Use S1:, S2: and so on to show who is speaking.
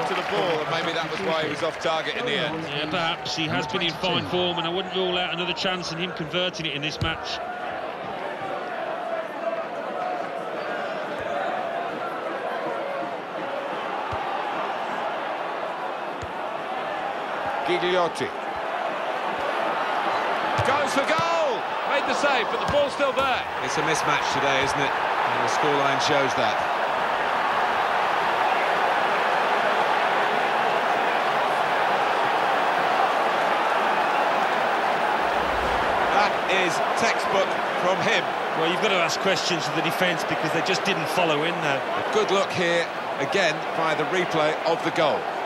S1: to the ball, and maybe that was why he was off target in the end.
S2: Yeah, perhaps. He has been in fine form, and I wouldn't rule out another chance in him converting it in this match.
S1: Gigliotti. Goes for goal! Made the save, but the ball's still there.
S3: It's a mismatch today, isn't it? And the scoreline shows that. That is textbook from him.
S2: Well, you've got to ask questions of the defence because they just didn't follow in there.
S3: A good look here, again, by the replay of the goal.